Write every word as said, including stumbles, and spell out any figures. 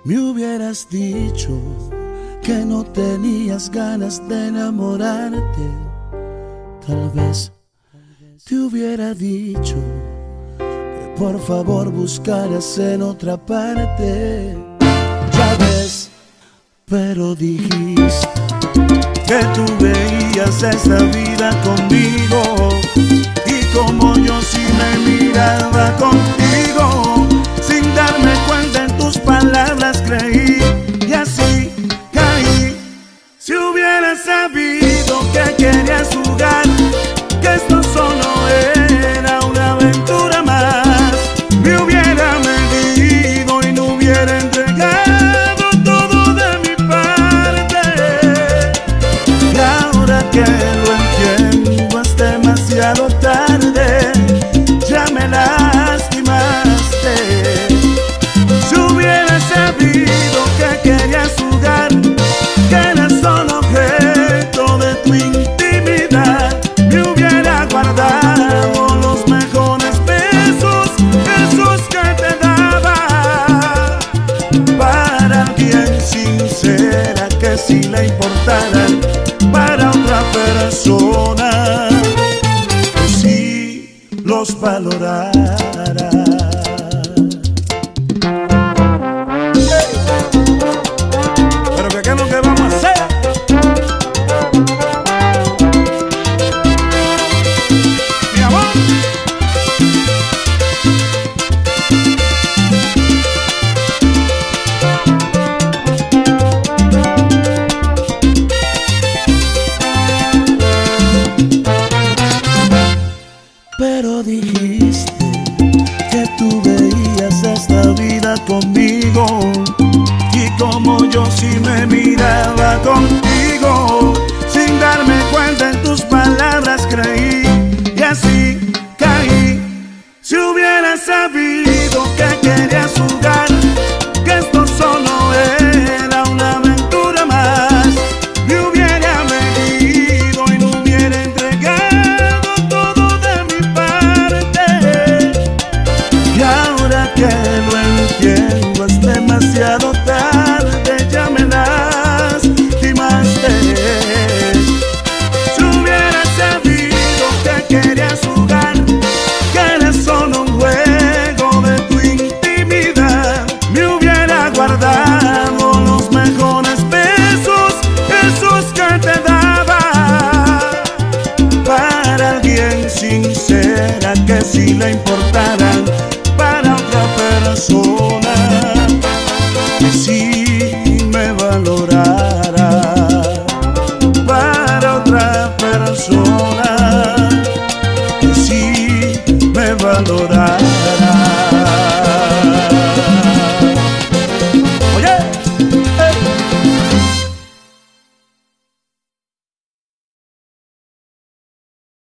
Me hubieras dicho que no tenías ganas de enamorarte. Tal vez te hubiera dicho que por favor buscaras en otra parte. Ya ves, pero dijiste que tú veías esa vida conmigo, y como yo sí me miraba contigo, sin darme cuenta en tus palabras creí, y así caí. Si hubieras sabido que querías jugar, que esto solo era una aventura más, me hubiera medido y no hubiera entregado todo de mi parte. Y ahora que lo entiendo es demasiado tarde, ya me lastimaste. Si hubieras sabido que querías jugar, que eras solo objeto de tu intimidad, me hubiera guardado los mejores besos, esos que te daba, para alguien sincera que si le importaran, para otra persona que sí los valorara. Pero que qué es lo que vamos a hacer. Mi amor. Pero dijiste que tú veías esta vida conmigo, y como yo sí me miraba contigo, sin darme cuenta en tus palabras creí, y así caí. Si hubieras sabido que querías jugar, que esto solo era una aventura más, me hubiera medido y no hubiera entregado todo de mi parte. Y ahora que lo entiendo es demasiado tarde, ya me lastimaste. Si hubieras sabido que querías jugar, que era solo un juego de tu intimidad, me hubiera guardado los mejores besos, esos que te daba, para alguien sincera que si le importara,